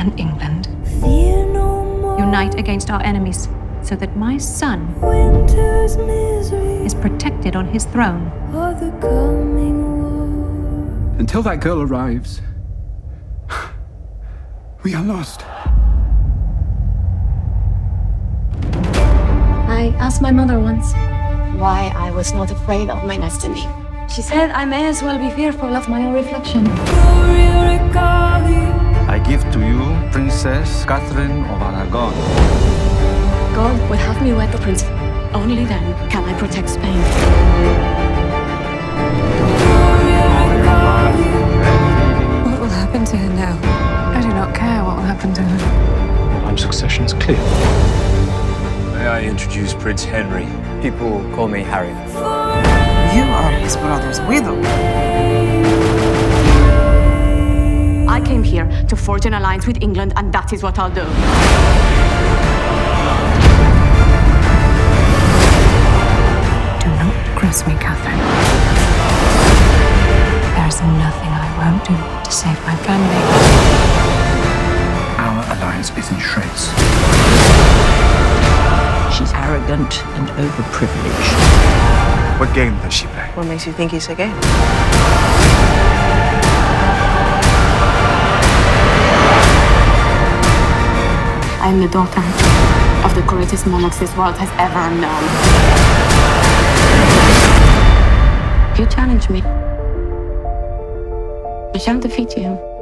and England. Fear no more. Unite against our enemies so that my son Winter's misery is protected on his throne. or the coming war. Until that girl arrives, we are lost. I asked my mother once why I was not afraid of my destiny. She said I may as well be fearful of my own reflection. I give to you Princess Catherine of Aragon. God would have me wed the prince. Only then can I protect Spain. What will happen to her now? I do not care what will happen to her. I'm succession is clear. May I introduce Prince Henry? People call me Harry. You are his brother's widow. I came here to forge an alliance with England, and that is what I'll do. Do not cross me, Catherine. There is nothing I won't do to save my family. Our alliance is in shreds. She's arrogant and overprivileged. What game does she play? What makes you think he's a game? I am the daughter of the greatest monarch this world has ever known. You challenge me. I shall defeat you.